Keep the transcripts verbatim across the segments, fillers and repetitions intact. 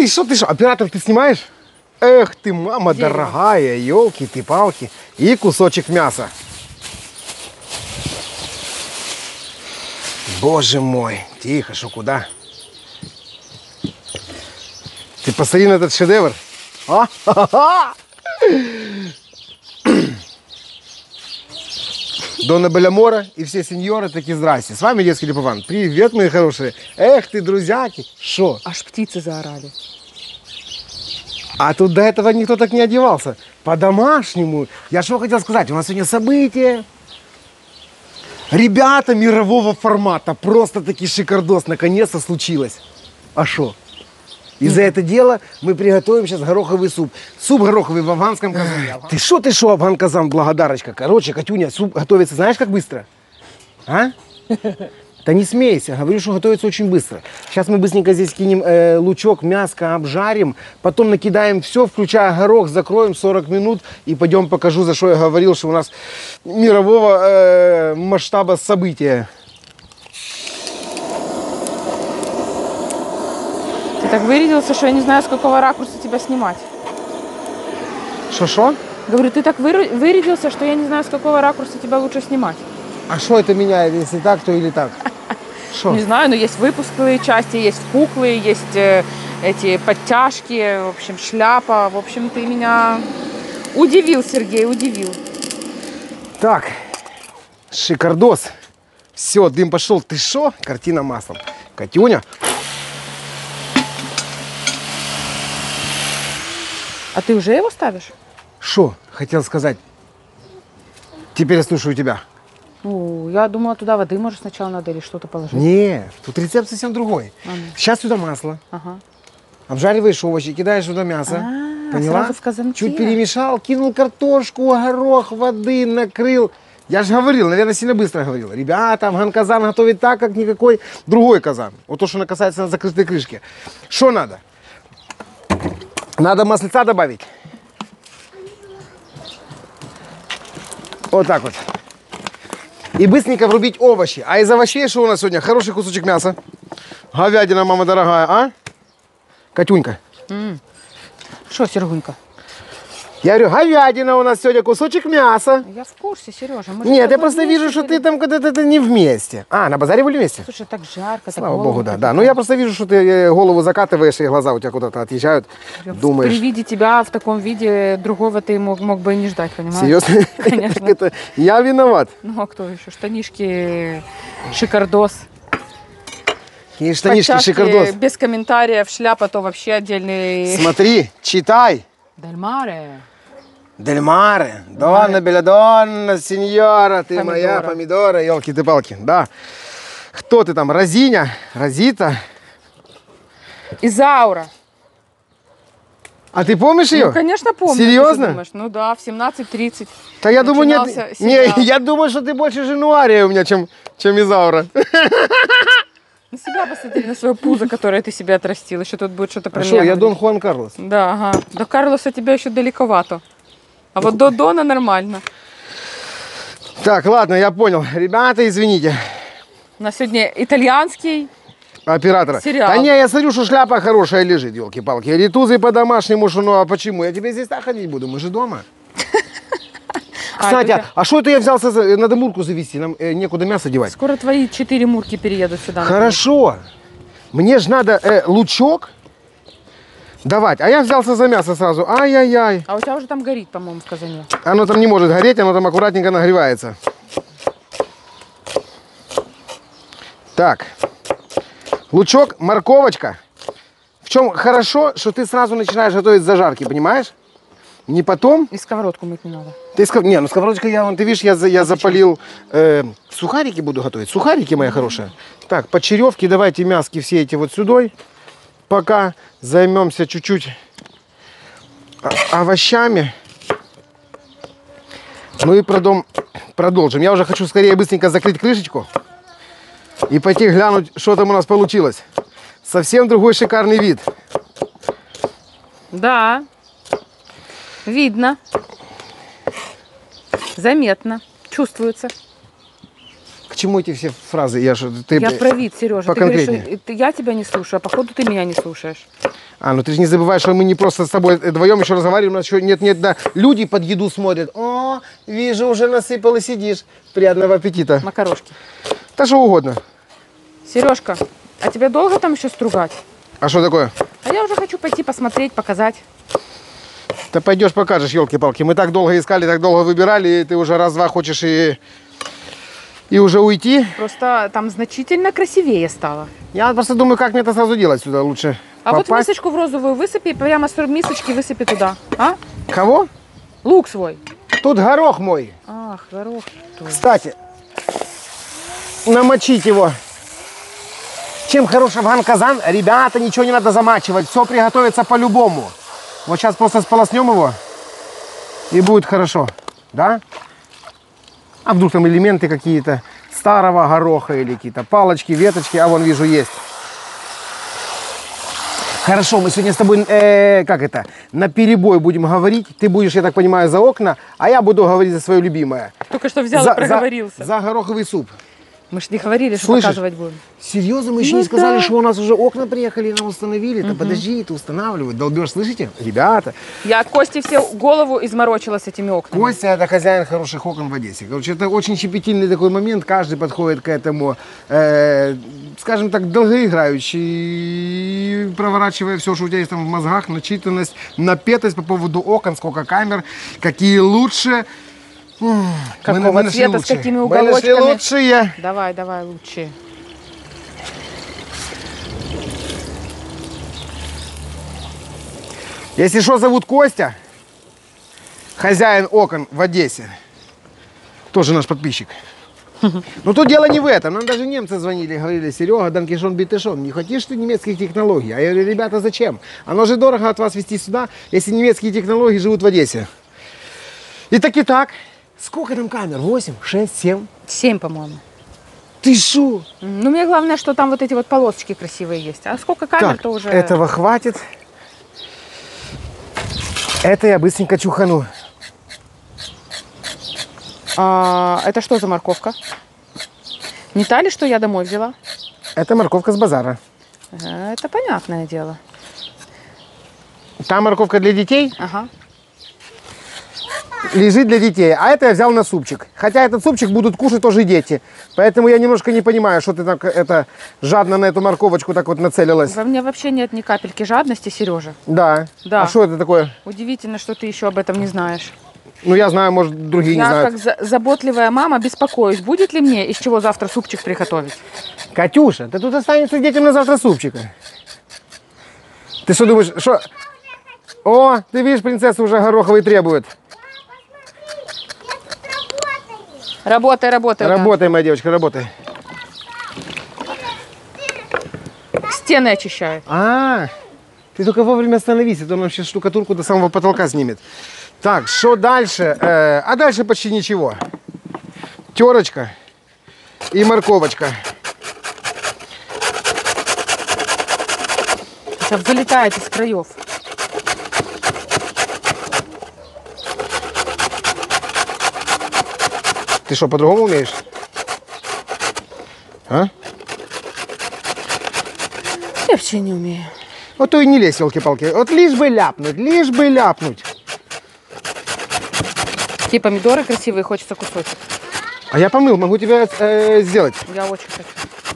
ты что, ты что, оператор ты снимаешь? Эх ты, мама Дерево. Дорогая, елки ты палки. И кусочек мяса. Боже мой, тихо, что куда? Ты посмотри на этот шедевр. А? Дона Белямора и все сеньоры такие здрасте. С вами детский Липован. Привет, мои хорошие. Эх ты, друзьяки. Шо? Аж птицы заорали. А тут до этого никто так не одевался. По-домашнему. Я что хотел сказать? У нас сегодня событие. Ребята мирового формата. Просто таки шикардос. Наконец-то случилось. А шо? И за это дело мы приготовим сейчас гороховый суп. Суп гороховый в афганском казане. Ты шо, ты шо, афган казан, благодарочка. Короче, Катюня, суп готовится знаешь как быстро? А? Да не смейся, говорю, что готовится очень быстро. Сейчас мы быстренько здесь кинем э, лучок, мяско обжарим, потом накидаем все, включая горох, закроем сорок минут и пойдем покажу, за что я говорил, что у нас мирового э, масштаба события. Ты так вырядился, что я не знаю, с какого ракурса тебя снимать. Шо-шо? Говорю, ты так вырядился, что я не знаю, с какого ракурса тебя лучше снимать. А что это меняет, если так, то или так? Шо? Не знаю, но есть выпуклые части, есть пухлые, есть э, эти подтяжки, в общем, шляпа. В общем, ты меня удивил, Сергей, удивил. Так, шикардос. Все, дым пошел. Ты шо? Картина маслом. Катюня. А ты уже его ставишь? Шо? Хотел сказать. Теперь я слушаю тебя. О, я думала, туда воды, может, сначала надо или что-то положить. Не, тут рецепт совсем другой. Ага. Сейчас сюда масло. Ага. Обжариваешь овощи, кидаешь сюда мясо. А, поняла? Сразу в казанке. Чуть перемешал, кинул картошку, горох, воды, накрыл. Я же говорил, наверное, сильно быстро говорил. Ребята, афган казан готовит так, как никакой другой казан. Вот то, что касается закрытой крышки. Что надо? Надо маслица добавить. Вот так вот. И быстренько врубить овощи. А из овощей что у нас сегодня? Хороший кусочек мяса. Говядина, мама дорогая, а? Катюнька. Что, Сергунька? Я говорю, говядина у нас сегодня, кусочек мяса. Я в курсе, Сережа. Мы Нет, я просто вижу, что ты там когда-то не вместе. А, на базаре были вместе? Слушай, так жарко. Слава так богу, да. да. Ну я просто вижу, что ты голову закатываешь, и глаза у тебя куда-то отъезжают. Я думаешь. При виде тебя в таком виде другого ты мог, мог бы и не ждать, понимаешь? Серьезно? Конечно. Это я виноват. Ну а кто еще? Штанишки шикардос. И штанишки Подтяжки шикардос. Без комментариев, шляпа то вообще отдельный. Смотри, читай. Дель Маре. Дель Маре. Донна, Белядонна, сеньора, ты помидора. Моя помидора, елки-ты-палки. Да. Кто ты там? Розиня? Розита? Изаура. А ты помнишь ее? Ну, конечно, помню. Серьезно? Ну да, в семнадцать тридцать. Да я думаю, нет, не, я думаю, что ты больше Женуария у меня, чем, чем Изаура. На себя посмотри, на свое пузо, которое ты себе отрастил. Еще тут будет что-то про а меня. Что, я Дон Хуан Карлос. Да, ага. До Карлоса тебя еще далековато. А вот до Дона нормально. Так, ладно, я понял. Ребята, извините. У нас сегодня итальянский оператора. Сериал. Да не, я смотрю, что шляпа хорошая лежит, елки-палки. Ритузы по-домашнему, что ну а почему? Я тебе здесь так ходить буду, мы же дома. Кстати, а, а что это я взялся, за... надо мурку завести, нам э, некуда мясо девать. Скоро твои четыре мурки переедут сюда. Хорошо. Мне же надо э, лучок давать, а я взялся за мясо сразу. Ай-яй-яй. А у тебя уже там горит, по-моему, в казане. Оно там не может гореть, оно там аккуратненько нагревается. Так. Лучок, морковочка. В чем хорошо, что ты сразу начинаешь готовить зажарки, понимаешь? Не потом. И сковородку мыть не надо. Ты сков... Не, ну сковородочка я, вон, ты видишь, я, я запалил. Э, сухарики буду готовить. Сухарики, моя хорошая. Так, почеревки, давайте мяски все эти вот сюда. Пока займемся чуть-чуть овощами. Ну и продом... продолжим. Я уже хочу скорее быстренько закрыть крышечку. И пойти глянуть, что там у нас получилось. Совсем другой шикарный вид. Да. Видно. Заметно. Чувствуется. К чему эти все фразы? Я, что, ты, я про вид, Сережа. Ты говоришь, я тебя не слушаю, а походу ты меня не слушаешь. А, ну ты же не забывай, что мы не просто с тобой вдвоем еще разговариваем, у нас еще нет-нет, да, люди под еду смотрят. О, вижу, уже насыпал и сидишь. Приятного аппетита. Макарошки. Да что угодно. Сережка, а тебя долго там еще стругать? А что такое? А я уже хочу пойти посмотреть, показать. Ты пойдешь покажешь, елки-палки. Мы так долго искали, так долго выбирали, и ты уже раз-два хочешь и, и уже уйти. Просто там значительно красивее стало. Я просто думаю, как мне это сразу делать сюда лучше. А попасть. вот мисочку в розовую высыпи, и прямо с мисочки высыпи туда. А? Кого? Лук свой. Тут горох мой. Ах, горох. Кстати, намочить его. Чем хорош афган-казан, ребята, ничего не надо замачивать. Все приготовится по-любому. Вот сейчас просто сполоснем его, и будет хорошо. Да? А вдруг там элементы какие-то старого гороха или какие-то палочки, веточки, а вон вижу есть. Хорошо, мы сегодня с тобой, э, как это, на перебой будем говорить. Ты будешь, я так понимаю, за окна, а я буду говорить за свое любимое. Только что взял за, и проговорился. За, за гороховый суп. Мы же не говорили, что Слышишь? показывать будем. Серьезно? Мы еще Ну не сказали, да. что у нас уже окна приехали и нам установили. Да подожди, это устанавливают. Долбеж, слышите? Ребята. Я от Кости все голову изморочила с этими окнами. Костя – это хозяин хороших окон в Одессе. Короче, это очень щепетильный такой момент. Каждый подходит к этому, э, скажем так, долгоиграющий, проворачивая все, что у тебя есть там в мозгах, начитанность, напетость по поводу окон, сколько камер, какие лучше. Какого мы, мы цвета, с лучшие. какими Мы нашли уголочками. лучшие. Давай, давай, лучшие. Если что, зовут Костя, хозяин окон в Одессе, тоже наш подписчик. Но тут дело не в этом. Нам даже немцы звонили, говорили: Серега, Данкишон, Битешон, не хочешь ты немецких технологий? А я говорю: ребята, зачем? Оно же дорого от вас везти сюда, если немецкие технологии живут в Одессе. И так и так. Сколько там камер? восемь, шесть, семь? Семь, по-моему. Ты шо? Ну, мне главное, что там вот эти вот полосочки красивые есть. А сколько камер, Так, то уже... этого хватит. Это я быстренько чухану. А, это что за морковка? Не та ли, что я домой взяла? Это морковка с базара. Э, Это понятное дело. Та морковка для детей Ага. лежит для детей, а это я взял на супчик. Хотя этот супчик будут кушать тоже дети. Поэтому я немножко не понимаю, что ты так это жадно на эту морковочку так вот нацелилась. Во мне вообще нет ни капельки жадности, Сережа. Да. Да. А что это такое? Удивительно, что ты еще об этом не знаешь. Ну, я знаю, может, другие не Я, знают. как за- заботливая мама, беспокоюсь, будет ли мне из чего завтра супчик приготовить. Катюша, ты тут останется детям на завтра супчика. Ты что думаешь, что... О, ты видишь, принцесса уже гороховый требует. Работай, работай. да. Работай, моя девочка, работай. Стены очищаю. А, ты только вовремя остановись, а то нам сейчас штукатурку до самого потолка снимет. Так, что дальше? Э, а дальше почти ничего. Терочка и морковочка. Сейчас вылетает из краев. Ты что, по-другому умеешь? А? Я вообще не умею. Вот то и не лезь, елки-палки. Вот лишь бы ляпнуть, лишь бы ляпнуть. Такие помидоры красивые, хочется кусочек. А я помыл, могу тебе э, сделать. Я очень хочу.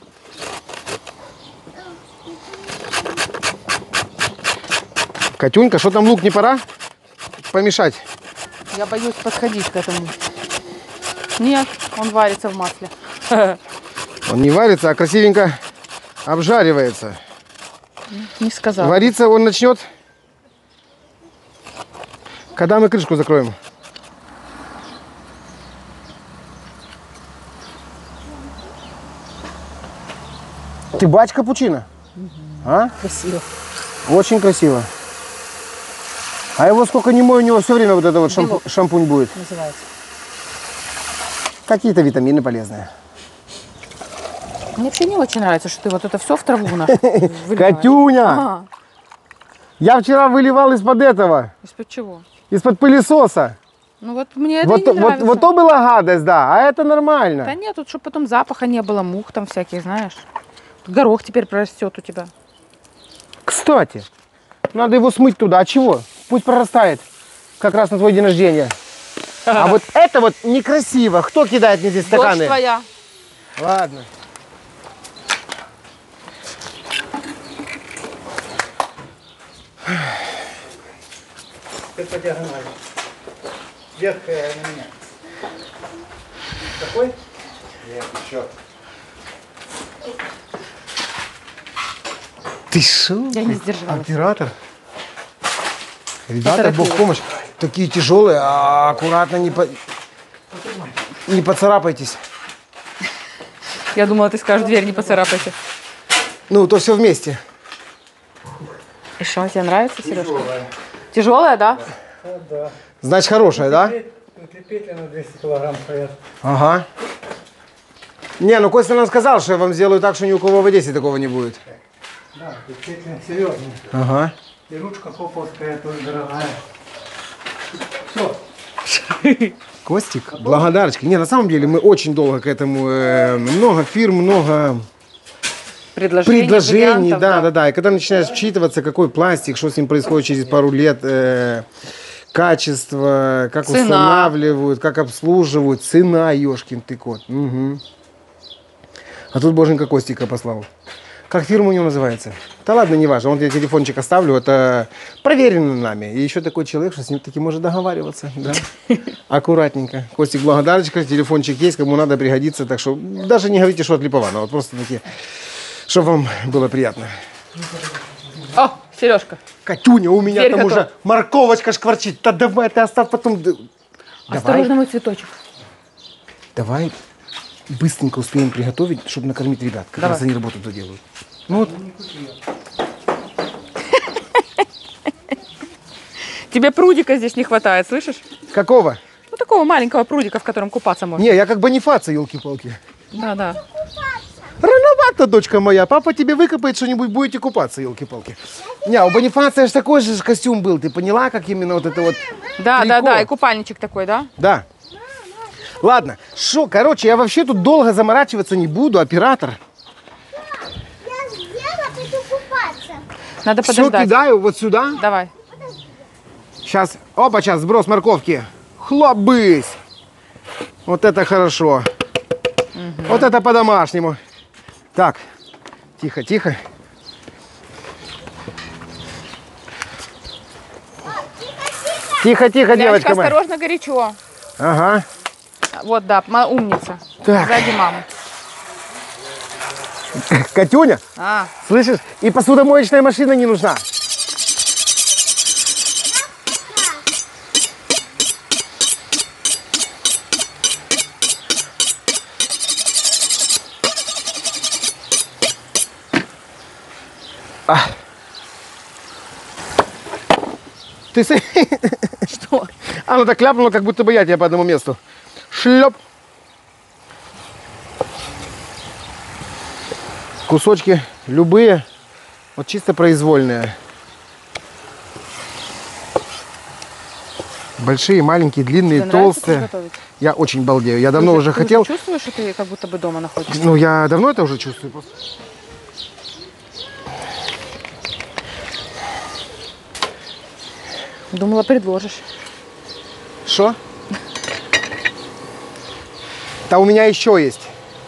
Катюнька, что там, лук не пора помешать? Я боюсь подходить к этому. Нет, он варится в масле. Он не варится, а красивенько обжаривается. Не сказала. Вариться он начнет, когда мы крышку закроем. Ты бач капучино? А? Красиво. Очень красиво. А его сколько не мой, у него все время вот это вот шампу- Белок. шампунь будет. Называется. Какие-то витамины полезные. Мне вообще не очень нравится, что ты вот это все в траву нашу выливаешь. Катюня! Ага. Я вчера выливал из-под этого, Из-под чего? из-под пылесоса. Ну вот мне это Вот, и то- не вот, нравится. вот то была гадость, да, а это нормально. Да нет, тут чтобы потом запаха не было, мух там всяких, знаешь. Тут горох теперь прорастет у тебя. Кстати, Надо его смыть туда. А чего? Пусть прорастает. Как раз на твой день рождения. А вот это вот некрасиво. Кто кидает мне здесь стаканы? Дочь твоя. Ладно. Ты по диагонали. Ветхая на меня. Какой? Нет, еще. Ты шо? Я не сдержалась. Оператор. Ребята, Поторопилась. Бог в помощь. Такие тяжелые, а аккуратно не, по... не поцарапайтесь. Я думала, ты скажешь, дверь не поцарапайте. Ну, то все вместе. И что, тебе нравится, Сережка? Тяжелая, да? Да, да. Значит, хорошая, да? Внутри петли на двести килограмм стоят. Ага. Не, ну Костя нам сказал, что я вам сделаю так, что ни у кого в Одессе такого не будет. Да, тут петли серьезные. Ага. И ручка хоповская тоже дорогая. Все. Костик, благодарочка. Не, на самом деле мы очень долго к этому, э, много фирм, много Предложений, предложений, вариантов, да, да, да. И когда начинаешь вчитываться, какой пластик, что с ним происходит через пару лет, э, качество, как Цена. устанавливают, как обслуживают, цена, ешкин ты кот. Угу. А тут боженька Костика послал. Как фирма у него называется? Да ладно, не важно, он тебе телефончик оставлю, это проверено нами. И еще такой человек, что с ним таки может договариваться, да? Аккуратненько. Костик, благодарочка, телефончик есть, кому надо пригодится, так что даже не говорите, что от Липована, вот просто таки, чтобы вам было приятно. О, Сережка. Катюня, у меня Дверь там готова. уже морковочка шкварчит. Да давай, ты оставь потом. Давай, Осторожно, мой цветочек. давай быстренько успеем приготовить, чтобы накормить ребят. Как Давай. раз они работу доделают. Ну вот. Тебе прудика здесь не хватает, слышишь? Какого? Ну, такого маленького прудика, в котором купаться можно. Не, я как Бонифаций, елки-палки. Да, да. Рановато, дочка моя. Папа тебе выкопает что-нибудь, будете купаться, елки-палки. Не, у Бонифация же такой же костюм был. Ты поняла, как именно вот это вот... Да, Трико. да, да. И купальничек такой, да? Да. Ладно, шо, короче, я вообще тут долго заморачиваться не буду, оператор. Я сделала, пойду купаться. Надо Все подождать. кидаю вот сюда. Давай. Сейчас, опа, сейчас сброс морковки. Хлобысь. Вот это хорошо. Вот это по-домашнему. Так, тихо, тихо. Тихо, тихо, Лялечка, девочка моя. осторожно, горячо. Ага. Вот, да, ма- умница. Так. Сзади мамы. Катюня, А, слышишь? И посудомоечная машина не нужна. А. Ты с- что? Оно так ляпнуло, как будто бы я тебя по одному месту. Шлеп. Кусочки любые, вот чисто произвольные. Большие, маленькие, длинные, Тебе нравится толстые. приготовить? Я очень балдею. Я давно Ты уже ты хотел. чувствуешь, что ты как будто бы дома находишься? Ну, я давно это уже чувствую. просто. Думала, предложишь. Что? Да у меня еще есть.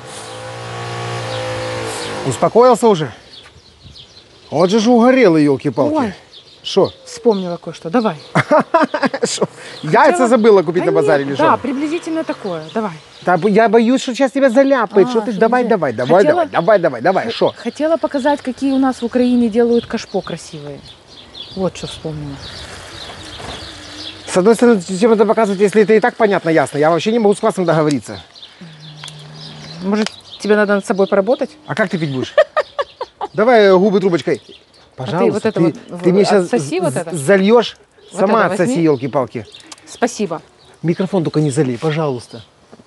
Успокоился уже? Вот же ж угорелый, елки-палки. Ой. Что? Вспомнила кое-что. Давай. Шо? Яйца забыла купить Да на базаре нет, или Да, что? приблизительно такое. Давай. Да, я боюсь, что сейчас тебя заляпает. А, Что ты? что Давай, нельзя? давай, давай, Хотела- давай, давай, давай, давай. Что? Хотела показать, какие у нас в Украине делают кашпо красивые. Вот что вспомнила. С одной стороны, зачем это показывать, если это и так понятно, ясно? Я вообще не могу с классом договориться. Может, тебе надо над собой поработать? А как ты пить будешь? Давай э, губы трубочкой. Пожалуйста, вот это ты, вот ты в- мне сейчас отсоси вот это. зальешь, Вот сама это отсоси, возьми. елки-палки. Спасибо. Микрофон только не залей, пожалуйста.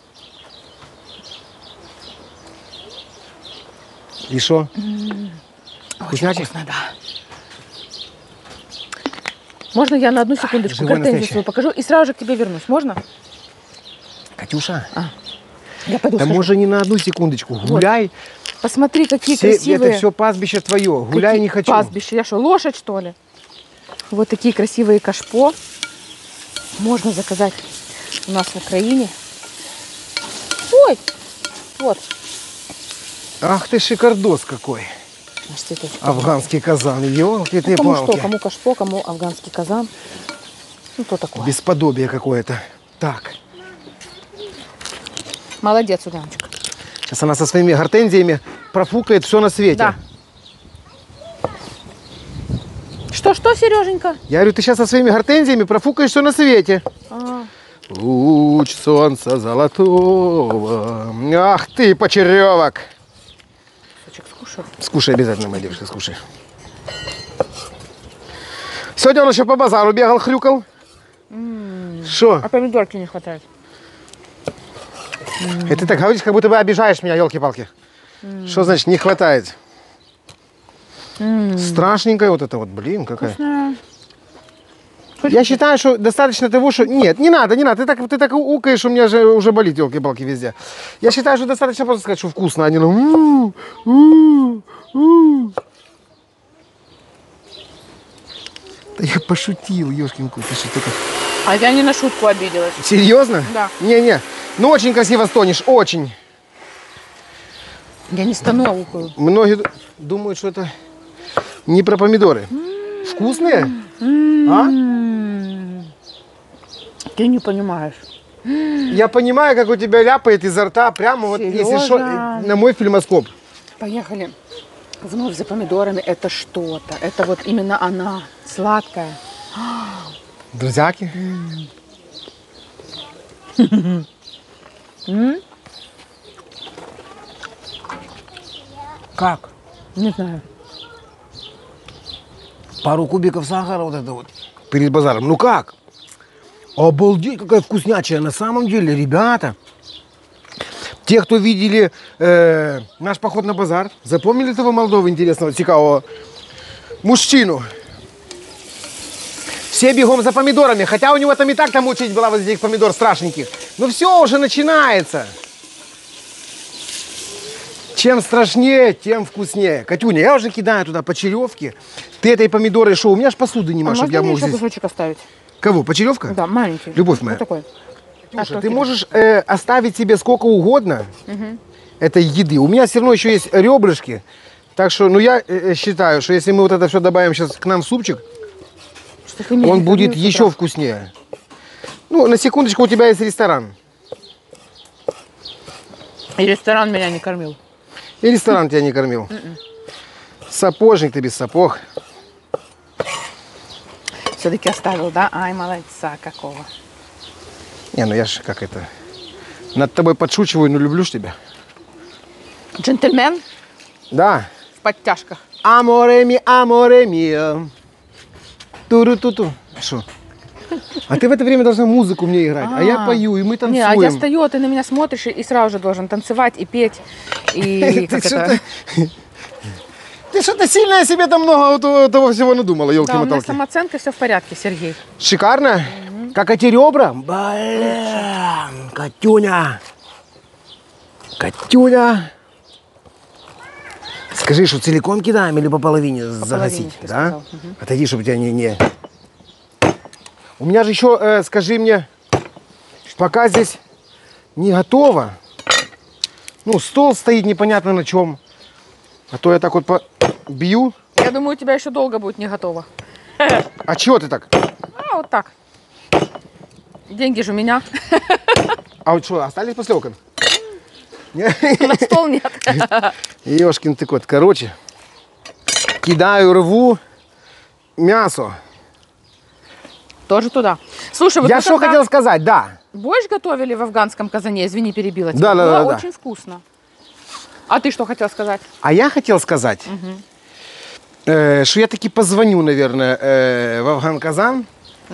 И что? Очень Вкуснятина? вкусно, да. Можно я на одну секундочку живой гортензию настоящий. свою покажу и сразу же к тебе вернусь? Можно? Катюша, Я пойду да схожу. можно не на одну секундочку. Гуляй. Посмотри, какие Все- красивые. это все паспище твое. Гуляй какие не хочу. Пастбище. Я что, лошадь, что ли? Вот такие красивые кашпо можно заказать у нас в Украине. Ой, вот. Ах ты шикардос какой. Значит, это Афганский казан. Ёлки ты ну, кому палки. что, кому кашпо, кому афганский казан. Ну, то такое. Бесподобие какое-то. Так. Молодец, Ульяночка. Сейчас она со своими гортензиями профукает все на свете. Да. Что-что, Сереженька? Я говорю, ты сейчас со своими гортензиями профукаешь все на свете. А, Луч солнца золотого. Ах ты, почеревок. кусочек скушал. Скушай обязательно, моя девушка, скушай. Сегодня он еще по базару бегал, хрюкал. Что? А помидорки не хватает. Это ты так говоришь, как будто бы обижаешь меня, елки-палки. Что значит не хватает? Страшненькая вот это вот, блин, какая. Вкусная. Я считаю, что достаточно того, что... Нет, не надо, не надо. Ты так, ты так укаешь, у меня же уже болит елки-палки везде. Я считаю, что достаточно просто сказать, что вкусно, а не ну... «У, у, у». Да я пошутил, ёшкин кот, ты что такое? А я не на шутку обиделась. Серьезно? Да. Не-не. Ну, очень красиво стонешь, очень. Я не стану, а укаю. Многие ду- думают, что это не про помидоры. Вкусные? А? Ты не понимаешь. Я понимаю, как у тебя ляпает изо рта прямо вот, если что, Серёжа. на мой фильмоскоп. Поехали. Вновь за помидорами. Это что-то. Это вот именно она. Сладкая. Друзьяки. Как? Не знаю. Пару кубиков сахара вот это вот перед базаром. Ну как? Обалдеть, какая вкуснячая. На самом деле, ребята, те, кто видели э, наш поход на базар, запомнили этого молодого интересного, цікавого мужчину? Все бегом за помидорами, хотя у него там и так там очередь была вот этих помидор страшненьких. Но все уже начинается. Чем страшнее, тем вкуснее. Катюня, я уже кидаю туда почеревки. Ты этой помидоры шо? У меня аж посуды нема, А чтобы можно я мне мог еще здесь... кусочек оставить? Кого, почеревка? Да, маленький. Любовь моя. Вот такой. Слушай, А что ты тебе? можешь э, оставить себе сколько угодно этой еды. У меня все равно еще есть ребрышки. Так что, ну я э, считаю, что если мы вот это все добавим сейчас к нам в супчик, Что ты меня он не будет кормил с еще утра? вкуснее. Ну, на секундочку, у тебя есть ресторан. И ресторан меня не кормил. И ресторан тебя не кормил. Сапожник ты без сапог. Все-таки оставил, да? Ай, молодца какого. Не, ну я ж как это... Над тобой подшучиваю, но люблю ж тебя. Джентльмен Да. в подтяжках. Аморе ми, аморе мио. Туру-ту-ту. Что? А ты в это время должна музыку мне играть. А, я А. пою, и мы Не, танцуем. а я стою, а ты на меня смотришь и, и сразу же должен танцевать и петь. И Ты как что-то... это... Ты что-то сильно о себе там много того, того всего надумала, Да, у меня елки-моталки. самооценка, все в порядке, Сергей. Шикарно? Как эти ребра? Блин, Катюня. Катюня. Скажи, что целиком кидаем или по половине загасить? ты Да? сказал, мгм. Отойди, чтобы тебя не... не... У меня же еще, э, скажи мне, пока здесь не готово. Ну, стол стоит непонятно на чем. А то я так вот бью. Я думаю, у тебя еще долго будет не готово. А чего ты так? А, вот так. Деньги же у меня. А вот что, остались после окон? На стол нет. Ёшкин ты кот. Короче, кидаю, рву мясо. Тоже туда. Слушай, вот Я мы что когда хотел сказать, да. борщ готовили в афганском казане, извини, перебила тебя. Да, да, Было да, да. очень вкусно. А ты что хотел сказать? А я хотел сказать, э, что я таки позвоню, наверное, э, в Афган-Казан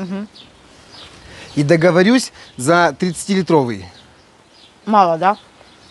и договорюсь за тридцатилитровый. Мало, да?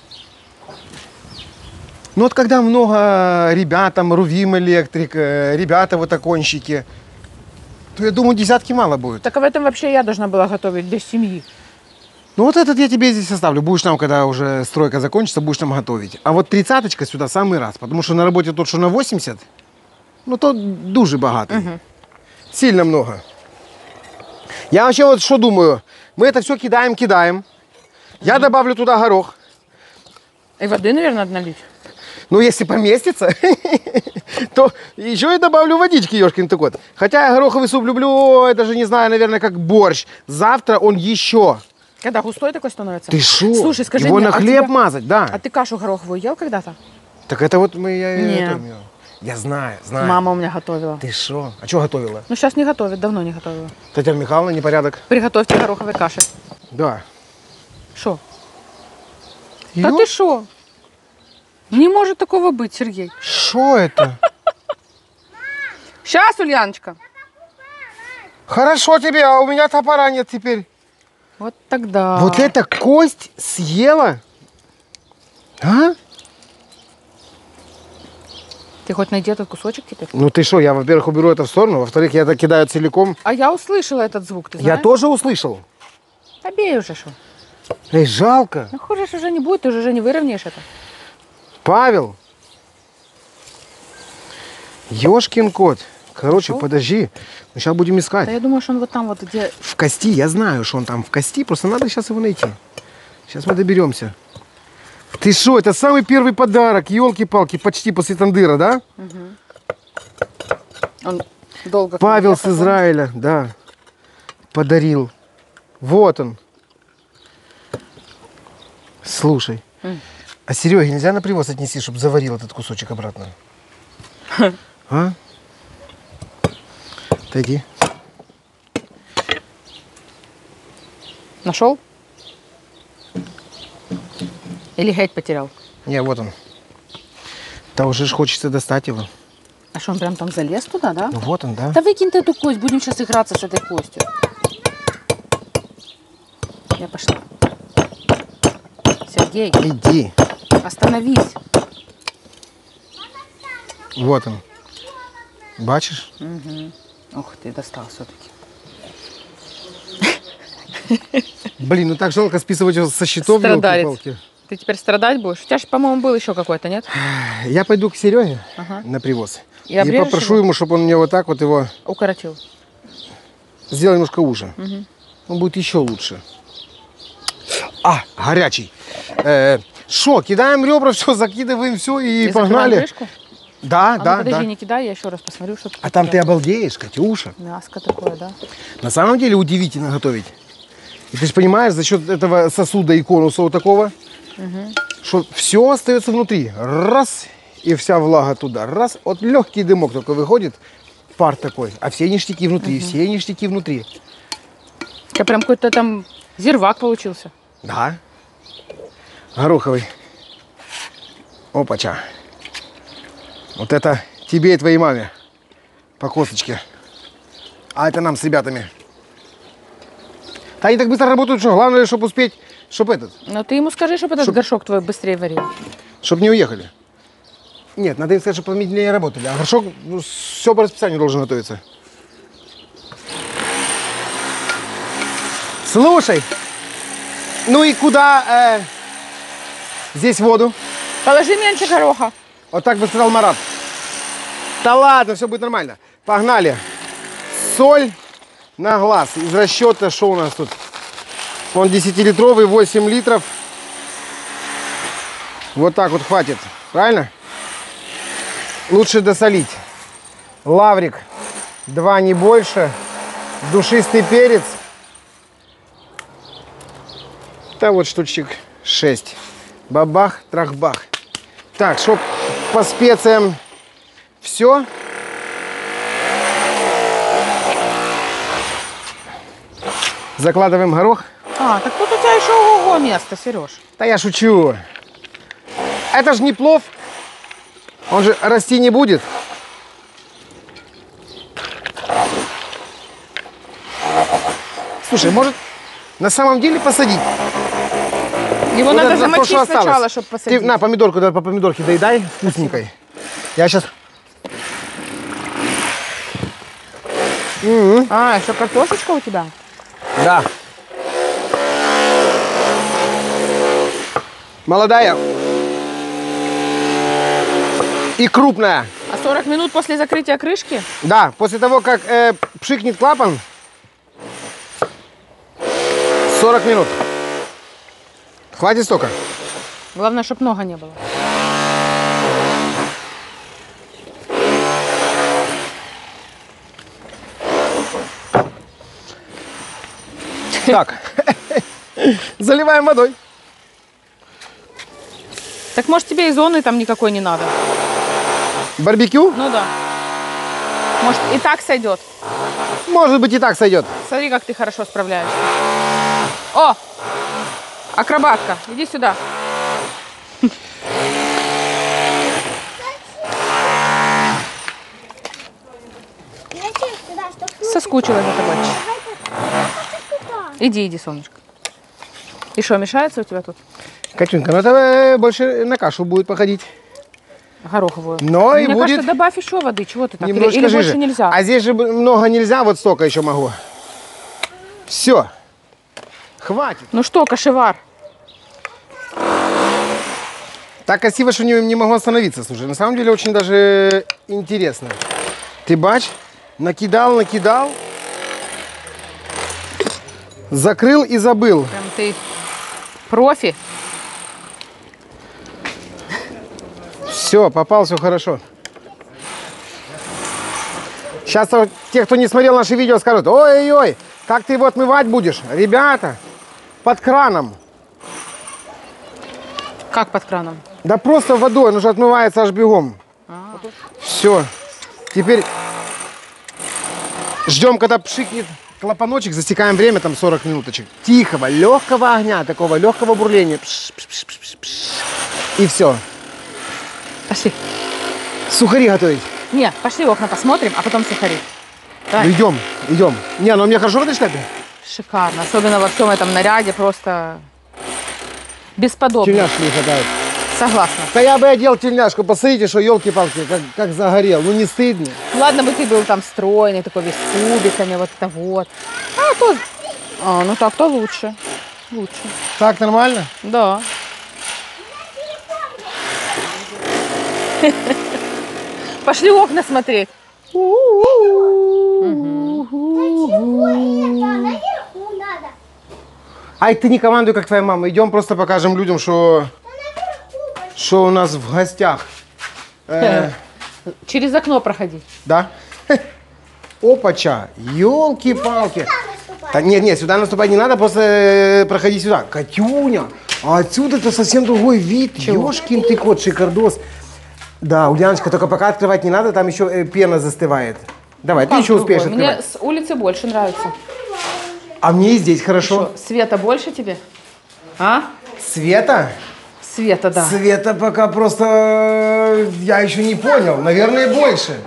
Ну вот когда много ребят, там, Рувим Электрик, э, ребята вот оконщики, то я думаю, десятки мало будет. Так а в этом вообще я должна была готовить для семьи. Ну вот этот я тебе здесь оставлю. Будешь нам, когда уже стройка закончится, будешь нам готовить. А вот тридцаточка сюда самый раз. Потому что на работе тот, что на восемьдесят, ну то дуже багатий. Сильно много. Я вообще вот что думаю. Мы это все кидаем, кидаем. Я добавлю туда горох. И воды, наверное, надо налить. Ну, если поместится, то еще и добавлю водички, ешкин ты кот. Хотя я гороховый суп люблю, это же, не знаю, наверное, как борщ. Завтра он еще. Когда густой такой становится? Ты шо? Слушай, скажи Его мне, на а хлеб тебя- мазать, да. А ты кашу гороховую ел когда-то? Так это вот мы... Я, Не. это, я, я знаю, знаю. Мама у меня готовила. Ты шо? А что готовила? Ну, сейчас не готовит, давно не готовила. Татьяна Михайловна, непорядок. Приготовьте гороховой каши. Да. Шо? Да ты шо? Не может такого быть, Сергей. Что это? Сейчас, Ульяночка. Хорошо тебе, а у меня топора нет теперь. Вот тогда. Вот эта кость съела? А? Ты хоть найди этот кусочек теперь? Ну ты что, я, во-первых, уберу это в сторону, во-вторых, я это кидаю целиком. А я услышала этот звук, ты знаешь? Я тоже услышал. Побей уже, шо. Эй, жалко. Ну, хуже ж уже не будет, ты же уже не выровняешь это. Павел. Ёшкин кот. Короче, Нашел? подожди. Мы сейчас будем искать. Да я думаю, что он вот там вот, где... В кости, я знаю, что он там в кости, просто надо сейчас его найти. Сейчас мы доберемся. Ты что, это самый первый подарок, елки-палки, почти после Тандыра, да? Он долго... Павел с ходил, Израиля, да, подарил. Вот он. Слушай, а Сереге нельзя на привоз отнести, чтобы заварил этот кусочек обратно? А? Отойди. Нашел? Или геть потерял? Не, вот он. Да уже ж хочется достать его. А что, он прям там залез туда, да? Ну вот он, да. Да выкинь ты эту кость, будем сейчас играться с этой костью. Я пошла. Сергей, Иди. остановись. Вот он. Бачишь? Ух ты, достал все-таки. Блин, ну так жалко списывать его со счетов, Страдалец. елки-палки. Ты теперь страдать будешь? У тебя же, по-моему, был еще какой-то, нет? Я пойду к Сереге Ага. на привоз. И И, обрежешь попрошу его? ему, чтобы он мне вот так вот его Укоротил. сделал немножко уже. Он будет еще лучше. А, горячий. Что, кидаем ребра, все, закидываем все и Ты закрывай погнали. крышку? Да, А ну, да, подожди, да. не кидай, я еще раз посмотрю, что А там ты обалдеешь, Катюша. Мяско такое, да? На самом деле удивительно готовить. И ты же понимаешь, за счет этого сосуда и конуса вот такого, что все остается внутри. Раз, и вся влага туда. Раз, вот легкий дымок только выходит, пар такой, а все ништяки внутри, все ништяки внутри. У тебя прям какой-то там зирвак получился. Да. Гороховый. Опача. Вот это тебе и твоей маме по косточке. А это нам с ребятами. Да они так быстро работают, что главное, чтобы успеть, чтобы этот, Но ты ему скажи, чтобы этот Чтоб- горшок твой быстрее варил. чтобы не уехали. Нет, надо им сказать, чтобы помедленнее работали. А горшок, ну, все по расписанию должен готовиться. Слушай, ну и куда э, здесь воду? Положи меньше гороха. Вот так бы сказал Марат. Да ладно, все будет нормально. Погнали. Соль на глаз. Из расчета, что у нас тут? Он десятилитровый, восемь литров. Вот так вот хватит. Правильно? Лучше досолить. Лаврик. Два, не больше. Душистый перец. Да вот штучек шесть. Бабах, трахбах. Так, чтоб по специям все. Закладываем горох. А, так тут у тебя еще ого-го место, Сереж. Да я шучу. Это же не плов. Он же расти не будет. Слушай, может на самом деле посадить? Его Вот надо это то, замочить что осталось. сначала, чтобы посадить. Ты на помидорку, да, по помидорке доедай вкусненькой. Я сейчас... А, еще картошечка у тебя? Да. Молодая. И крупная. А сорок минут после закрытия крышки? Да, после того, как э, пшикнет клапан, сорок минут. Хватит столько? Главное, чтобы много не было. Так, заливаем водой. Так может тебе и зоны там никакой не надо? Барбекю? Ну да. Может и так сойдет. Может быть, и так сойдет. Смотри, как ты хорошо справляешься. О! Акробатка, иди сюда. Зачем сюда, чтоб Соскучилась за тобой. Иди, иди, солнышко. И что, мешается у тебя тут? Катюнька, ну это больше на кашу будет походить. Гороховую. Но и Мне будет кажется, добавь еще воды. Чего ты так? Или, немножко или жиже. больше нельзя? А здесь же много нельзя, вот столько еще могу. Все. Хватит. Ну что, кашевар? Так красиво, что не, не могу остановиться, слушай. На самом деле очень даже интересно. Ты бач, накидал, накидал, закрыл и забыл. Прям ты профи. Все, попал, все хорошо. Сейчас вот те, кто не смотрел наши видео, скажут: ой-ой-ой, как ты его отмывать будешь? Ребята, под краном. Как под краном? Да просто водой, он уже отмывается аж бегом. Все. Теперь ждем, когда пшикнет клапаночек, засекаем время, там сорок минуточек. Тихого, легкого огня, такого легкого бурления. Пш, пш, пш, пш, пш, пш. И все. Пошли. Сухари готовить. Не, пошли в окна посмотрим, а потом сухари. Давай. Идем, идем. Не, ну мне хорошо в этой шляпе? Шикарно. Особенно во всем этом наряде. Просто бесподобно. Тельняшки не хватает. Согласна. Да я бы одел тельняшку, посмотрите, что елки-палки, как, как загорел. Ну не стыдно. Ладно бы ты был там стройный, такой весь с кубиками, вот это вот. А, то... А, ну так-то лучше. Лучше. Так нормально? Да. Пошли окна смотреть. наверху надо. Ай, ты не командуй, как твоя мама. Идем просто покажем людям, что, что у нас в гостях. Э, Через окно проходи. да? Опача, елки-палки. Да, нет, нет, сюда наступать не надо, просто э, проходи сюда. Катюня, а отсюда-то совсем другой вид. Ёшкин ты кот, шикардос. Да, Ульяночка, только пока открывать не надо, там еще э, пена застывает. Давай, ты Как еще успеешь другой? Мне открывать. с улицы больше нравится. А мне и здесь хорошо. Что, света больше тебе? А? Света? Света, да. Света пока просто э, я еще не понял. Наверное, больше.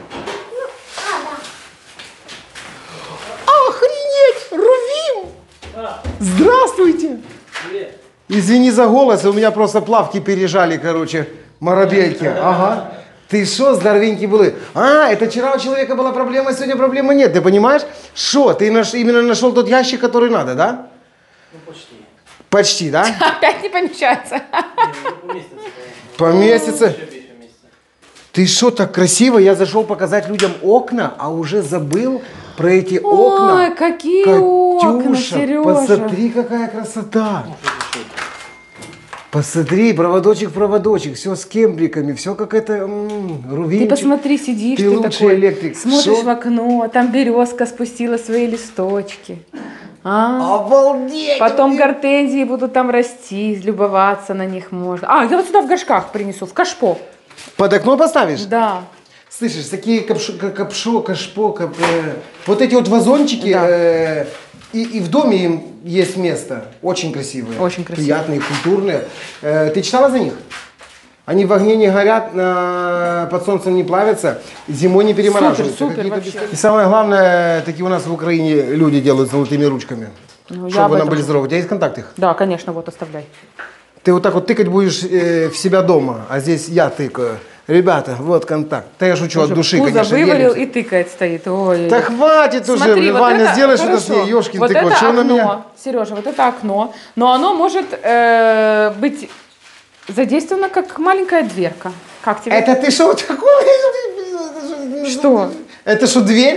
Охренеть! Рувим! Здравствуйте! Извини за голос, у меня просто плавки пережали, короче, марабельки. Ага. Ты что, здоровенький были? А, это вчера у человека была проблема, сегодня проблемы нет. Ты понимаешь? Что, ты наш, именно нашел тот ящик, который надо, да? Ну, почти. Почти, да? Опять не помещается. Поместится. Ты что, так красиво? Я зашел показать людям окна, а уже забыл про эти окна. Ой, какие окна, Катюша, Сережа. посмотри, какая красота. Посмотри, проводочек, проводочек, все с кембриками, все как это, м-м, Ты рувимчик. посмотри, сидишь, Ты ты, лучший такой, электрик. смотришь Шо? в окно, там березка спустила свои листочки. А? Обалдеть! Потом гортензии будут там расти, любоваться на них можно. А, я вот сюда в горшках принесу, в кашпо. Под окно поставишь? Да. Слышишь, такие капшо, ка- капшо, кашпо, кап- э, вот эти вот вазончики, Да. э, и, и в доме им есть место. Очень красивые. Очень красивые. Приятные, культурные. Э, ты читала за них? Они в огне не горят, на- под солнцем не плавятся, зимой не перемораживаются. супер, Какие-то вообще. бес- И самое главное, такие у нас в Украине люди делают золотыми ручками. Ну, я об чтобы нам этом были же. здоровы. У тебя есть контакт их? Да, конечно, вот оставляй. Ты вот так вот тыкать будешь э, в себя дома, а здесь я тыкаю. Ребята, вот контакт. Да я шучу от души, Пузо конечно. вывалил делимся. и тыкает стоит. Ой. Да хватит уже, Смотри, блин, вот Ваня, это сделай что-то с хорошо. ней, ёшкин вот ты это кот, что на меня? окно, Сережа, вот это окно, но оно может э, быть задействовано как маленькая дверка. Как тебе? Это ты что такое? Что? Это что, дверь?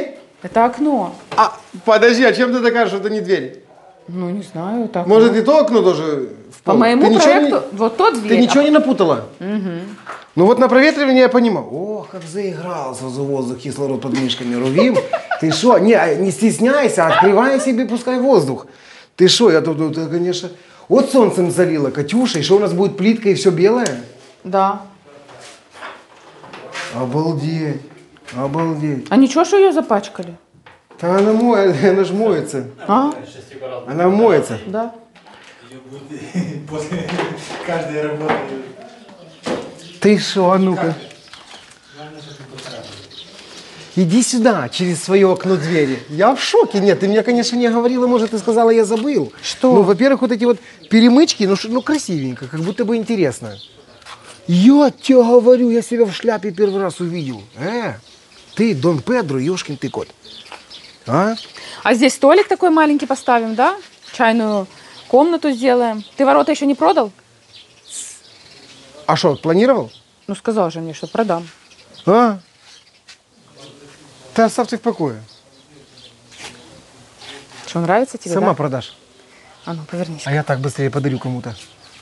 Это окно. А, подожди, а чем ты докажешь, что это не дверь? Ну, не знаю, это окно. Может, и то окно тоже в По пол? моему Ты ничего проекту, не- вот тот дверь. Ты ничего а- не напутала? Угу. Ну вот на проветривание я понимал. О, как заиграл сразу воздух, кислород под мышками рувим. Ты что? Не, не стесняйся, открывай себе, пускай воздух. Ты что? Я тут, тут, конечно... Вот солнцем залила, Катюша, и что у нас будет плитка и все белое? Да. Обалдеть, обалдеть. А ничего, что ее запачкали? Да она, моет, она ж моется. А? Она моется. Да. После каждой работы. Ты что, а ну-ка. Иди сюда, через свое окно двери. Я в шоке. Нет, ты меня, конечно, не говорила, может, ты сказала, я забыл. Что? Ну, во-первых, вот эти вот перемычки, ну, ш- ну красивенько, как будто бы интересно. Я тебе говорю, я себя в шляпе первый раз увидел. Э, ты, Дон Педро, ёшкин ты кот. А? А здесь столик такой маленький поставим, да? Чайную комнату сделаем. Ты ворота еще не продал? А что, планировал? Ну, сказал же мне, что продам. А? Ты оставь их в покое. Что, нравится тебе, Сама да? продашь. А ну, повернись. А я так быстрее подарю кому-то.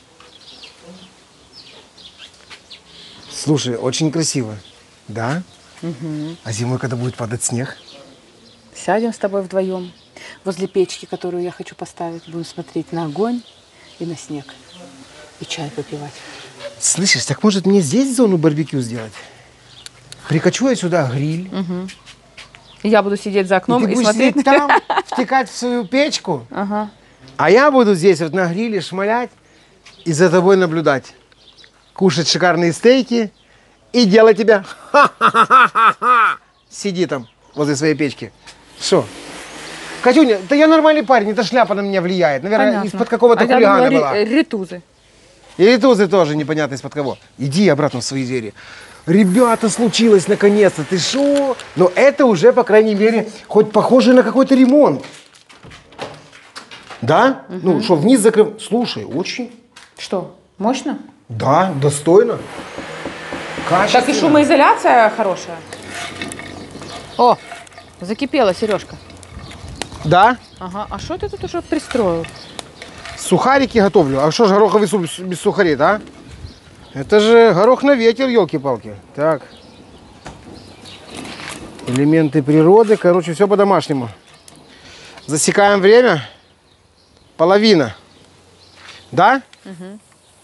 Слушай, очень красиво. Да? Угу. А зимой, когда будет падать снег? Сядем с тобой вдвоем возле печки, которую я хочу поставить. Будем смотреть на огонь и на снег. И чай попивать. Слышишь, так может мне здесь зону барбекю сделать? Прикачу я сюда гриль. Угу. И я буду сидеть за И окном ты и будешь смотреть. сидеть там, втекать в свою печку. Ага. А я буду здесь вот на гриле шмалять и за тобой наблюдать. Кушать шикарные стейки и делать тебя ха-ха-ха-ха-ха. Сиди там возле своей печки. Что? Катюня, да я нормальный парень, эта шляпа на меня влияет. Наверное, Понятно. из-под какого-то А я хулигана думала, была. ри- ритузы. И тузы тоже непонятно из-под кого. Иди обратно в свои двери. Ребята, случилось наконец-то. Ты шо? Но это уже, по крайней мере, хоть похоже на какой-то ремонт. Да? Угу. Ну, что, вниз закрыв... Слушай, очень. Что, мощно? Да, достойно. Качественно. Так и шумоизоляция хорошая. О, закипела, Сережка. Да? Ага, а что ты тут уже пристроил? Сухарики готовлю. А что ж гороховый суп без сухарей, да? Это же горох на ветер, елки-палки. Так. Элементы природы. Короче, все по-домашнему. Засекаем время. Половина. Да? Угу.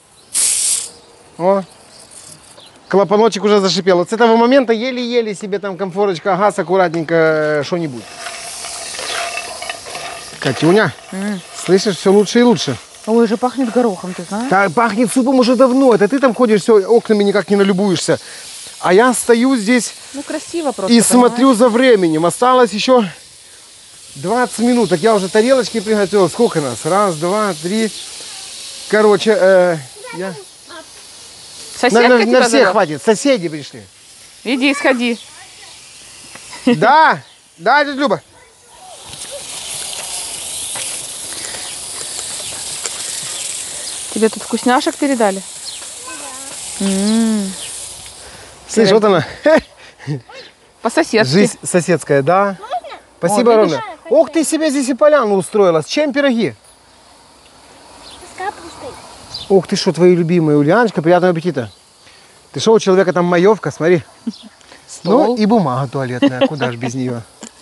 О. Клапаночек уже зашипел. Вот с этого момента еле-еле себе там комфорочка, газ, аккуратненько что-нибудь. Катюня, mm. слышишь, все лучше и лучше. Ой, уже пахнет горохом, ты знаешь? Да, пахнет супом уже давно. Это ты там ходишь, все, окнами никак не налюбуешься. А я стою здесь ну, красиво просто, и понимаешь? смотрю за временем. Осталось еще двадцать минут. Так я уже тарелочки приготовил. Сколько нас? Раз, два, три. Короче, э, я... Соседка на, на, тебя на всех зовет? хватит. Соседи пришли. Иди, сходи. Да, да, тетя Люба. Тебе тут вкусняшек передали? М-м. Слышь, вот она. По соседству. Жизнь соседская, да. Спасибо, О, видишь? Ровна. Ох, ты себе здесь и поляну устроила. С чем пироги? С капустой. Ух ты, что твои любимые, Ульяночка, приятного аппетита. Ты что, у человека там маевка, смотри. Стол. Ну и бумага туалетная, куда ж без нее.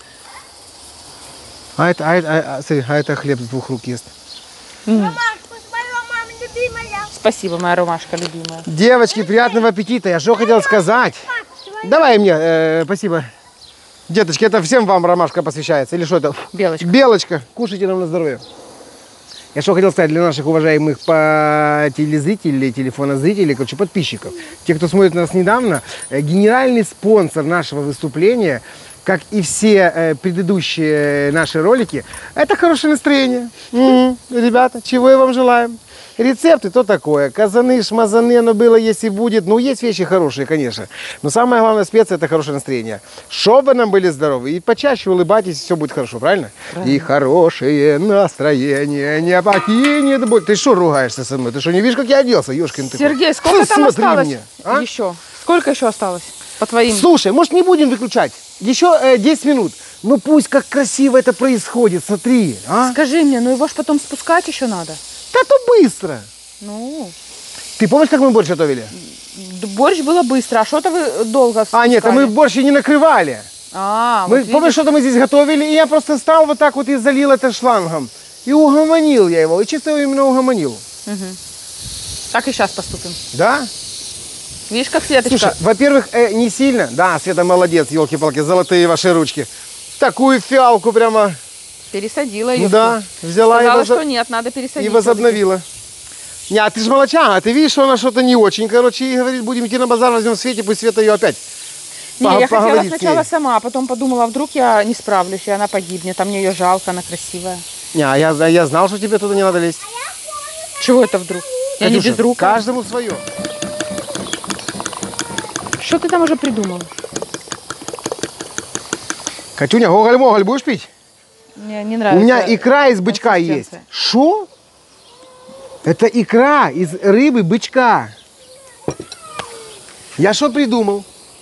А это, а, это, а, а, смотри, а это хлеб с двух рук ест. Ромашка, моя мама любимая. Спасибо, моя ромашка любимая. Девочки, приятного аппетита. Я что хотел сказать? Давай мне, э, спасибо. Деточки, это всем вам ромашка посвящается? Или что это? Белочка. Белочка. Кушайте нам на здоровье. Я что хотел сказать для наших уважаемых по телезрителей, телефонозрителей, короче, подписчиков. Те, кто смотрит нас недавно, э, генеральный спонсор нашего выступления, как и все э, предыдущие наши ролики, это хорошее настроение. М-м, ребята, чего я вам желаем? Рецепты то такое. Казаны, шмазаны, оно было, есть и будет. Ну, есть вещи хорошие, конечно. Но самое главное специя – это хорошее настроение. Чтобы нам были здоровы. И почаще улыбайтесь, все будет хорошо, правильно? правильно? И хорошее настроение не покинет боль. Ты что ругаешься со мной? Ты что, не видишь, как я оделся, ёшкин ты? Сергей, сколько там Смотри осталось мне, а? еще? Сколько еще осталось по твоим? Слушай, может, не будем выключать? Еще э, десять минут. Ну пусть как красиво это происходит, смотри, а? Скажи мне, ну его ж потом спускать еще надо. Да то быстро. Ну, Ты помнишь, как мы борщ готовили? д- борщ было быстро, а что-то вы долго А, спускали. нет, а мы борщ и не накрывали. А, Мы, вот помнишь, видишь? что-то мы здесь готовили, и я просто стал вот так вот и залил это шлангом. И угомонил я его, и чисто его именно угомонил. Так и сейчас поступим. Да? Видишь, как Светочка? Слушай, во-первых, э, не сильно. Да, Света молодец, елки-палки, золотые ваши ручки. Такую фиалку прямо, Пересадила ее. да, взяла Сказала, и, возо- что нет, надо пересадить. и возобновила. Не, а ты ж молодчага, а ты видишь, что она что-то не очень, короче, и говорит, будем идти на базар, возьмем Свете, пусть Света ее опять Не, пог- я хотела поговорит с ней. сначала сама, а потом подумала, вдруг я не справлюсь, и она погибнет, а мне ее жалко, она красивая. Не, а я, а я знал, что тебе туда не надо лезть. Чего это вдруг? Я не Катюша, без рук. каждому свое. Что ты там уже придумала? Катюня, гоголь-моголь будешь пить? Мне не У нравится. меня икра из бычка есть. консистенция. Что? Это икра из рыбы бычка. Я что придумал?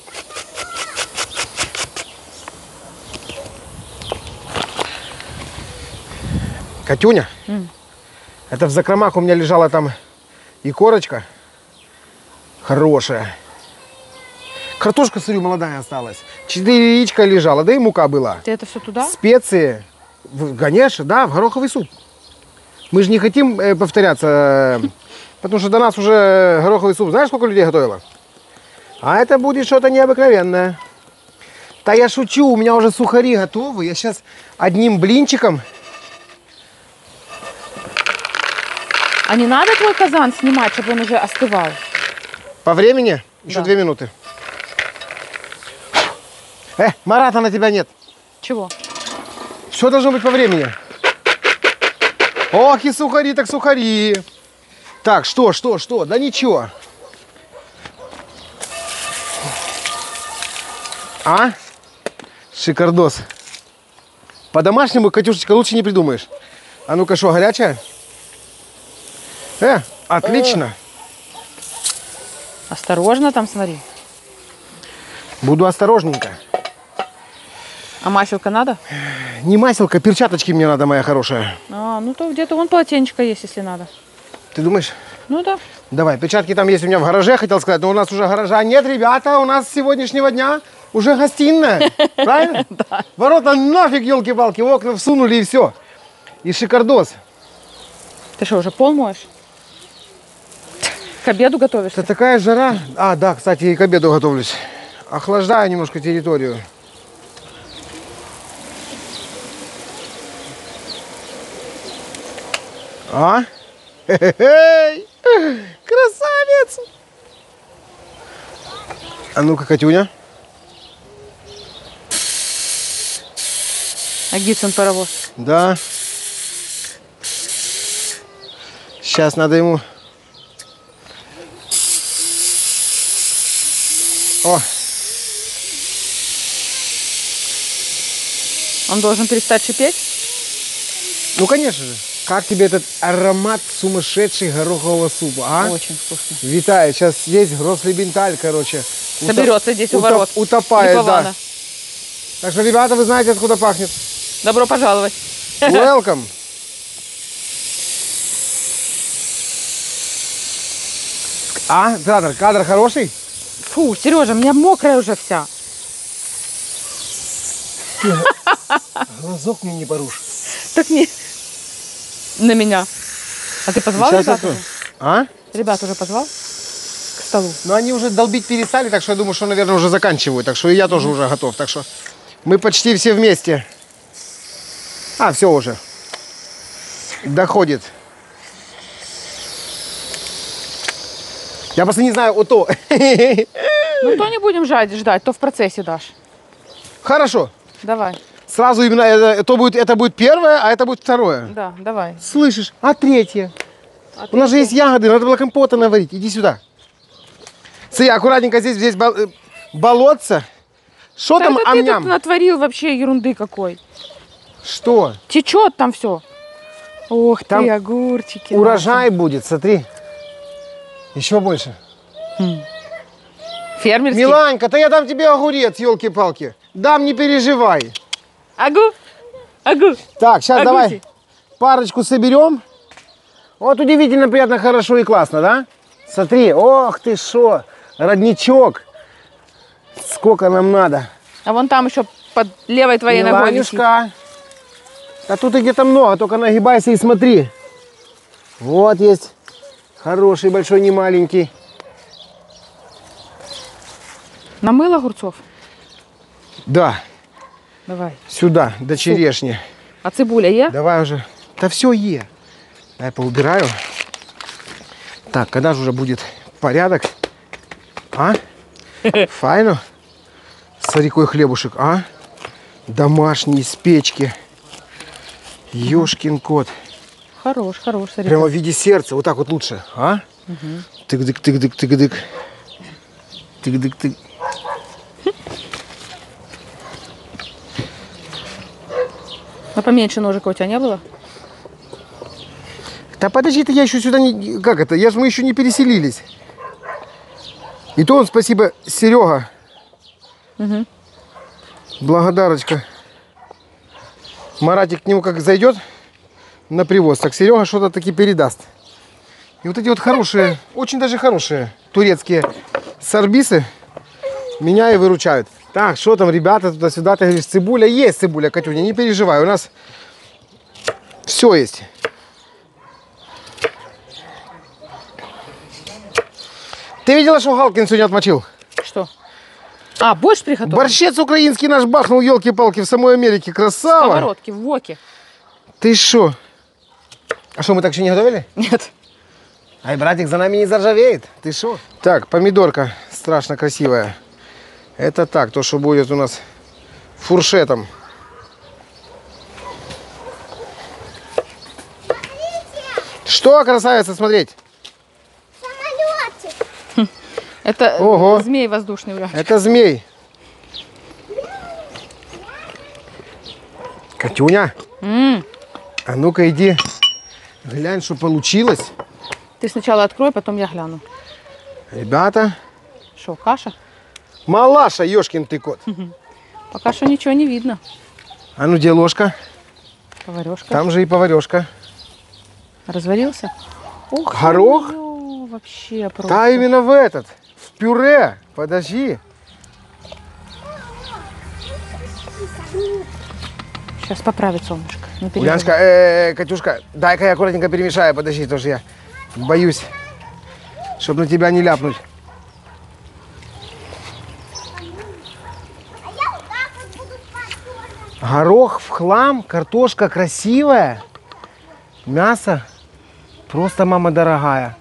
Катюня, это в закромах у меня лежала там и корочка хорошая. Картошка, смотрю, молодая осталась. Четыре яичка лежала, да и мука была. Ты это все туда? Специи, в- конечно, да, в гороховый суп. Мы же не хотим э, повторяться, э, потому что до нас уже гороховый суп, знаешь, сколько людей готовило? А это будет что-то необыкновенное. Да я шучу, у меня уже сухари готовы. Я сейчас одним блинчиком. А не надо твой казан снимать, чтобы он уже остывал? По времени еще Да. две минуты. Э, Марата на тебя нет. Чего? Все должно быть по времени. Ох, и сухари, так сухари. Так, что, что, что? Да ничего. А? Шикардос. По-домашнему, Катюшечка, лучше не придумаешь. А ну-ка, что, горячая? Э, отлично. Осторожно там, смотри. Буду осторожненько. А маселка надо? Не маселка, перчаточки мне надо, моя хорошая. А, ну то где-то вон полотенечко есть, если надо. Ты думаешь? Ну да. Давай, перчатки там есть у меня в гараже, хотел сказать, но у нас уже гаража нет, ребята, у нас с сегодняшнего дня уже гостиная, правильно? Да. Ворота нафиг, елки-палки, окна всунули и все. И шикардос. Ты что, уже пол моешь? К обеду готовишься? Это такая жара. А, да, кстати, и к обеду готовлюсь. Охлаждаю немножко территорию. А? Хе-хе-хей! Красавец! А ну-ка, Катюня. А Гибсон паровоз? Да. Сейчас надо ему... О, Он должен перестать шипеть? ну конечно же. Как тебе этот аромат сумасшедший горохового супа, а? Очень вкусно. Витаю, сейчас есть грослебенталь, короче. Утоп- Соберется здесь у утоп- ворот. Утопает, да. Липована. Так что, ребята, вы знаете, откуда пахнет. Добро пожаловать. Welcome. А, кадр, кадр хороший? Фу, Сережа, у меня мокрая уже вся. Глазок мне не порушь. Так не... На меня. А ты позвал Сейчас ребят открою. уже? А? Ребят уже позвал? К столу. Ну, они уже долбить перестали, так что я думаю, что, наверное, уже заканчивают. Так что и я тоже уже готов. Так что мы почти все вместе. А, все уже. Доходит. Я просто не знаю, вот то. Ну, то не будем ждать, ждать, то в процессе дашь. Хорошо. Давай. Сразу именно это, то будет, это будет первое, а это будет второе. Да, давай. Слышишь? А третье? А У нас же есть ягоды, надо было компота наварить. Иди сюда. Смотри, аккуратненько здесь, здесь бол- э, болотце. Что Да там это ты тут ам-ням? натворил вообще ерунды какой. Что? Течет там все. Ох Там ты, огурчики. Урожай будет, смотри. Еще больше. наши. Фермерский. Миланька, да я дам тебе огурец, елки-палки. Дам, не переживай. Агу. Агу. Так, сейчас Агуси. давай парочку соберем. Вот удивительно, приятно, хорошо и классно, да? Смотри, ох ты шо, родничок. Сколько нам надо. А вон там еще под левой твоей ногой висит. Миланюшка. А тут и где-то много, только нагибайся и смотри. Вот есть хороший, большой, не маленький. Намыл огурцов? Да, Давай. сюда, до черешни. А цибуля є? Давай уже. Да все е. Дай поубираю. Так, когда же уже будет порядок? А? Файно. Смотри, какой хлебушек, а? Домашний, из печки. Ёшкин кот. Хорош, хорош. Смотри. Прямо в виде сердца. Вот так вот лучше, а? Тык-дык-тык-дык-тык-дык. Тык-дык-тык. А поменьше ножика у тебя не было? Да подожди, ты я еще сюда не... Как это? Я же мы еще не переселились. И то он, спасибо, Серега. Угу. Благодарочка. Маратик к нему как зайдет на привоз, так Серега что-то таки передаст. И вот эти вот хорошие, очень даже хорошие турецкие сарбисы меня и выручают. Так, что там, ребята, туда-сюда, ты говоришь, цибуля? Есть цибуля, Катюня, не переживай, у нас все есть. Ты видела, что Галкин сегодня отмочил? Что? А, борщ приготовил? Борщец украинский наш бахнул, елки-палки, в самой Америке. Красава! Сковородки, в воке. Ты что? А что, мы так еще не готовили? Нет. Ай, братик, за нами не заржавеет. Ты что? Так, помидорка страшно красивая. Это так, то, что будет у нас фуршетом. Что, красавица, смотреть? Самолетик. Это Ого. змей воздушный, Уля. Это змей. Катюня, М. а ну-ка иди, глянь, что получилось. Ты сначала открой, потом я гляну. Ребята, Что, каша? малаша, ёшкин ты кот. Пока что ничего не видно. А ну где ложка? Поварешка. Там же и поварешка. Разварился? Ух, Горох? ё, вообще просто. Да, именно в этот, в пюре. Подожди. Сейчас поправит солнышко. Не переживай. Уляночка, э, Катюшка, дай-ка я аккуратненько перемешаю. Подожди, тоже я боюсь, чтобы на тебя не ляпнуть. А я вот так вот буду спать тоже. Горох в хлам, картошка красивая, мясо просто, мама дорогая.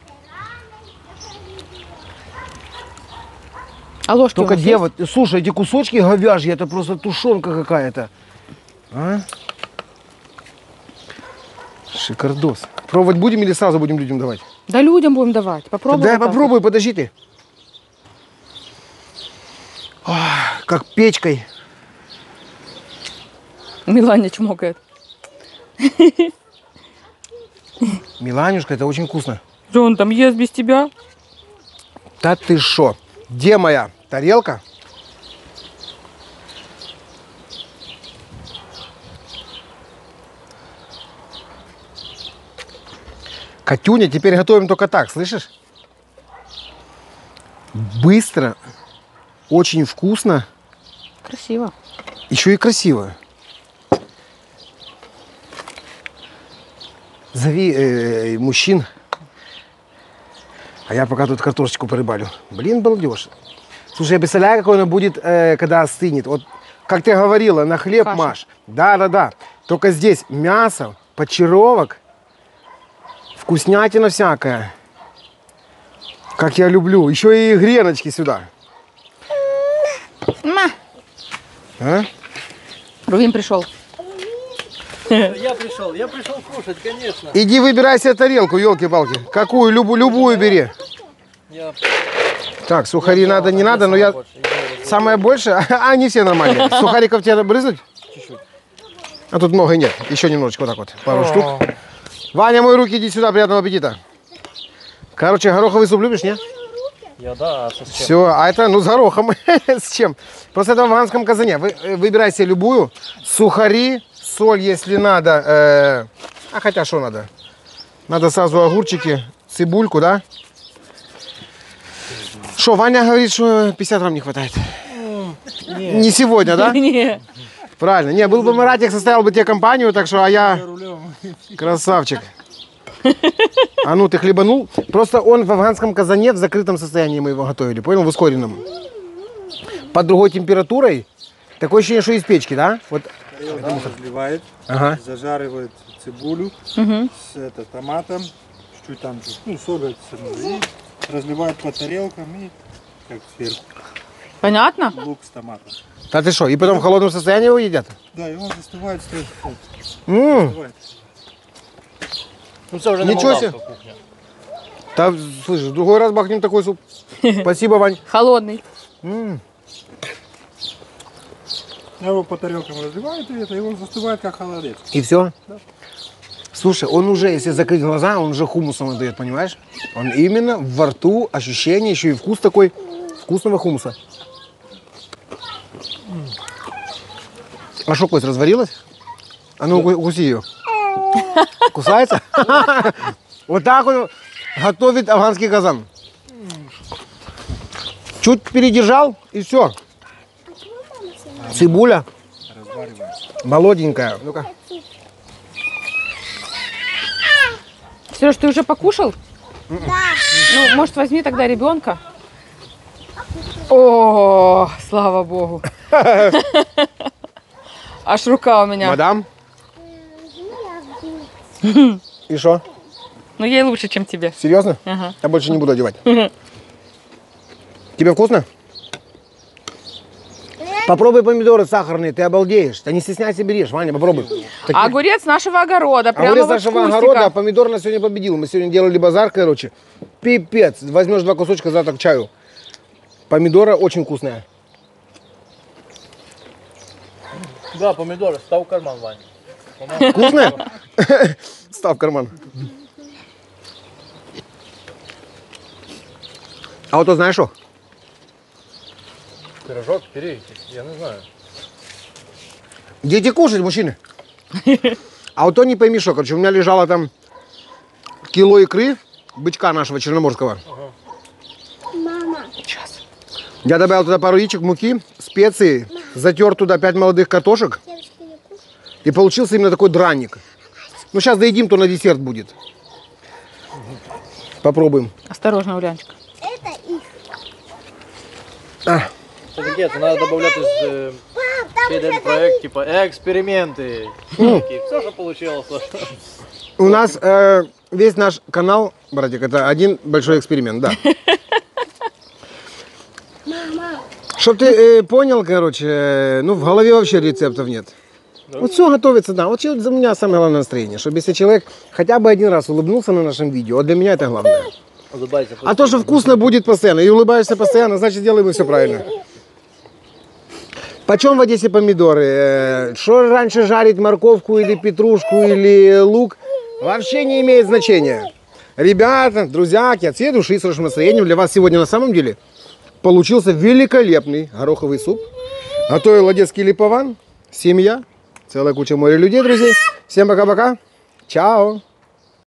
А ложки у Только нас где есть? вот, слушай, эти кусочки говяжьи, это просто тушенка какая-то. А? Шикардос. Пробовать будем или сразу будем людям давать? Да людям будем давать. Попробуй. Да, вот так попробуй, подожди ты. Ах, как печкой. вот. Миланя чмокает. Миланюшка, это очень вкусно. Что он там ест без тебя? Да ты шо? Где моя тарелка? Катюня, теперь готовим только так, слышишь? Быстро, очень вкусно, Красиво. еще и красиво. Зови э, мужчин, а я пока тут картошечку порыбалю. Блин, балдеж. Слушай, я представляю, какой она будет, э, когда остынет. Вот, как ты говорила, на хлеб Каша. маш. Да, да, да. Только здесь мясо, почаровок, вкуснятина всякая. Как я люблю. Еще и греночки сюда. Ма. А? Рувим пришел. Я пришел, я пришел кушать, конечно. Иди выбирай себе тарелку, елки-палки. Какую? Любую, любую бери. Я... Так, сухари надо, не надо, но я... Самое большее? А, они все нормальные. Сухариков тебе брызнуть? Чуть-чуть. А тут много нет. Еще немножечко вот так вот. Пару штук. Ваня, мой руки, иди сюда, приятного аппетита. Короче, гороховый суп любишь, не? Я да, а со с чем? Все, а это, ну, с горохом. С чем? Просто это в афганском казане. Вы э, выбирайте любую. Сухари, соль, если надо. э, А хотя что надо? Надо сразу огурчики, цибульку, да? Что, Ваня говорит, что пятьдесят грамм не хватает? Не сегодня, да? Не. Правильно. Не, был бы Маратик, составил бы тебе компанию, так что, а я красавчик. А ну, ты хлебанул? Просто он в афганском казане в закрытом состоянии мы его готовили, понял? В ускоренном. Под другой температурой. Такое ощущение, что из печки, да? Вот. Потом разливает, Ага. зажаривает цибулю Мгм. с это, томатом, чуть-чуть там, ну, соль, и разливает по тарелкам и как сверху Понятно? лук с томатом. А ты что, и потом в холодном состоянии его едят? Да, и он застывает, стоит, вот, М, застывает. Ну це вже не Нічого молдавська себе. кухня. Да, слышишь, в другой раз бахнем такой суп. Спасибо, Вань. Холодный. М, Его по тарелкам разливает, и это, и он застывает, как холодец. И все? Слушай, он уже, если закрыть глаза, он уже хумусом отдает, понимаешь? Он именно во рту ощущение, еще и вкус такой вкусного хумуса. А что, Кость, разварилась? А ну, уку- укуси ее. Кусается? Вот так он готовит афганский казан. Чуть передержал, и все. Цибуля. Молоденькая. Ну-ка. Сереж, ты уже покушал? Ну, может, возьми тогда ребенка? О, слава богу. Аж рука у меня. Мадам. И что? Ну, ей лучше, чем тебе. Серьезно? Ага. Я больше не буду одевать. Тебе вкусно? Попробуй помидоры сахарные, ты обалдеешь. Да не стесняйся, берешь, Ваня, попробуй. Такие- Огурец нашего огорода. Прямо Огурец вот нашего с кустика. огорода, а помидор на сегодня победил. Мы сегодня делали базар, короче. Пипец. Возьмешь два кусочка завтра к чаю. Помидора очень вкусная. Да, помідори, став в карман, Вань. Вкусная? Став в карман. А вот то знаешь что? Пирожок, пиріг, я не знаю. Дети кушать, мужчины. А вот то не пойми что, короче, у меня лежало там кило икры, бычка нашего черноморского. Мама, Сейчас. Я добавил туда пару яичек, муки, специи, затер туда пять молодых картошек. девочки не кушают. И получился именно такой драник. Ну, сейчас доедим, то на десерт будет. Попробуем. Осторожно, Улянчик. Это их. А, Це таке, це треба додати з е, Пап, там ще уже один проект, типа експерименти. Такі, все, що вийшло. у нас э, весь наш канал, братик, это один большой эксперимент, да. Мама. Чтоб ты э, понял, короче, э, ну, в голове вообще рецептов нет. Вот все готовится, да. Вот чё за меня самое главное настроение, чтобы если человек хотя бы один раз улыбнулся на нашем видео, вот для меня это главное. Улыбайся. А то, что вкусно будет постоянно, и улыбаешься постоянно, значит, делаем все правильно. Почем в Одессе помидоры? Э, Что раньше жарить, морковку или петрушку или лук, вообще не имеет значения. Ребята, друзьяки, от всей души с хорошим настроением для вас сегодня на самом деле получился великолепный гороховый суп. Готовил одесский липован, семья, целая куча моря людей, друзей. Всем пока-пока. Чао.